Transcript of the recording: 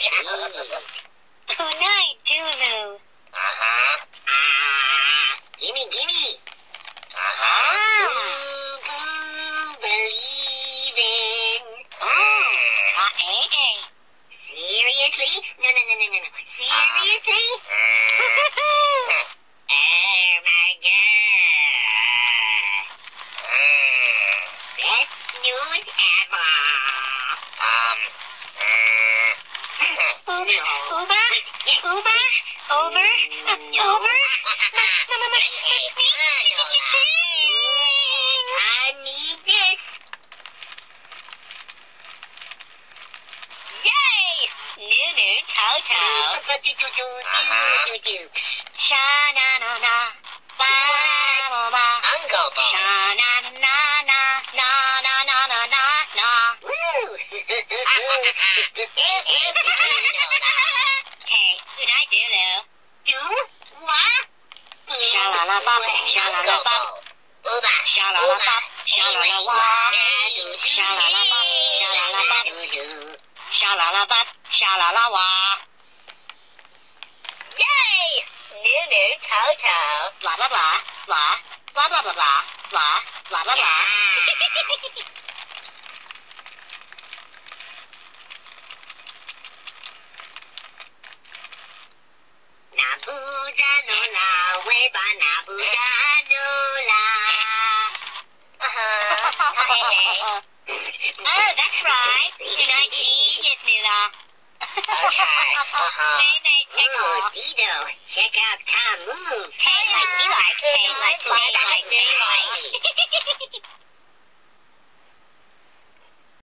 Kunai Dulu. Gimme, gimme. Believing. Seriously? No. Seriously? Oh my god. Best news ever. Over. I need this. Yay! Nunu Toto. Sha-na-na-na. Ba-ba-ba. Uncle Bo. Sha-na-na-na-na-na-na-na-na-na. Woo! Hey, Kunai Dulu. Do what? Sha-la-la-bop, sha-la-la-bop. Sha-la-la-bop, sha-la-la-wah. Sha-la-la-bop, sha-la-la-bop. Sha-la-la-bop, sha-la-la-wah. Yay! Nunu Toto. Blah blah blah blah blah blah blah blah blah blah blah blah. Nabuda no la, weba nabuda no la. Oh, that's right. Kunai genius, Mila. Okay. May tickle. Dido, check out Tom moves. Hey, like me like.